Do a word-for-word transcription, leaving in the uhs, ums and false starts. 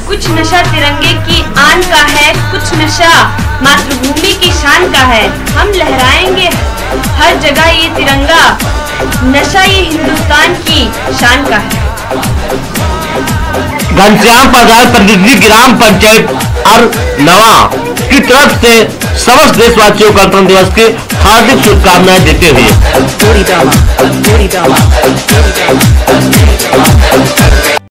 कुछ नशा तिरंगे की आन का है, कुछ नशा मातृभूमि की शान का है। हम लहराएंगे हर जगह ये तिरंगा, नशा ये हिंदुस्तान की शान का है। घनश्याम प्रसाद प्रतिनिधि ग्राम पंचायत अरनवा की तरफ से समस्त देशवासियों को गणतंत्र दिवस की हार्दिक शुभकामनाएं देते हुए